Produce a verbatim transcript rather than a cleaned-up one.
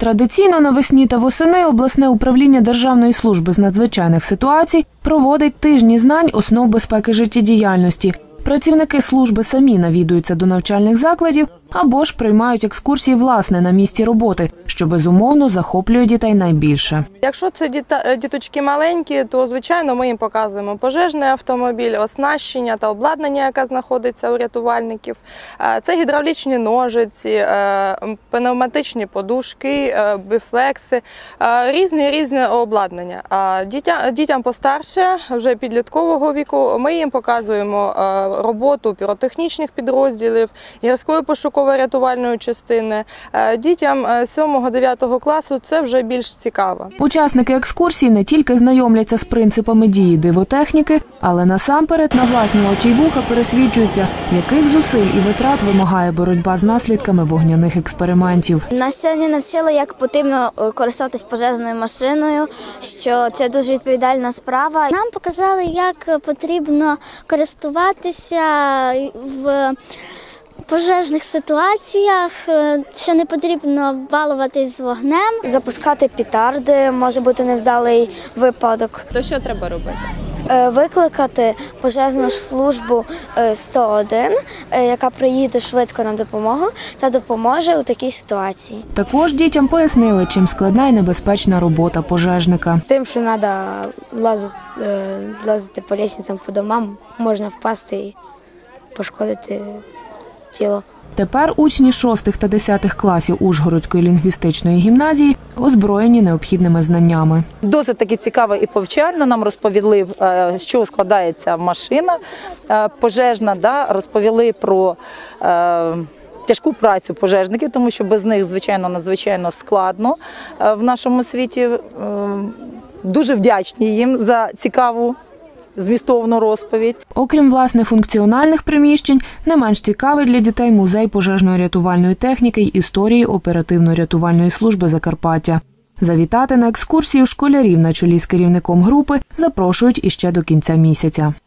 Традиційно навесні та восени обласне управління Державної служби з надзвичайних ситуацій проводить тижні знань основ безпеки життєдіяльності. Працівники служби самі навідуються до навчальних закладів або ж приймають екскурсії власне на місці роботи, що безумовно захоплює дітей найбільше. Якщо це діточки маленькі, то звичайно ми їм показуємо пожежний автомобіль, оснащення та обладнання, яке знаходиться у рятувальників. Це гідравлічні ножиці, пневматичні подушки, біфлекси, різне різне обладнання. Дітям, дітям постарше, вже підліткового віку, ми їм показуємо роботу піротехнічних підрозділів, гірської пошуково-рятувальної частини. Дітям сьомого-дев'ятого класу це вже більш цікаво. Учасники екскурсії не тільки знайомляться з принципами дії дивотехніки, але насамперед на власні очі й вуха пересвідчуються, яких зусиль і витрат вимагає боротьба з наслідками вогняних експериментів. Нас сьогодні навчили, як потрібно користуватись пожежною машиною, що це дуже відповідальна справа. Нам показали, як потрібно користуватися в пожежних ситуаціях, що не потрібно балуватись з вогнем. Запускати петарди, може бути невдалий випадок. То що треба робити? Викликати пожежну службу сто один, яка приїде швидко на допомогу та допоможе у такій ситуації. Також дітям пояснили, чим складна і небезпечна робота пожежника. Тим, що треба лазити, лазити по лісницям, по домам, можна впасти і пошкодити тіло. Тепер учні шостих та десятих класів Ужгородської лінгвістичної гімназії озброєні необхідними знаннями. Досить таки цікаво і повчально нам розповіли, з чого складається машина пожежна, да? Розповіли про е, тяжку працю пожежників, тому що без них, звичайно, надзвичайно складно в нашому світі. Е, дуже вдячні їм за цікаву змістовну розповідь. Окрім власне функціональних приміщень, не менш цікавий для дітей музей пожежної рятувальної техніки й історії оперативно-рятувальної служби Закарпаття. Завітати на екскурсію школярів на чолі з керівником групи запрошують іще до кінця місяця.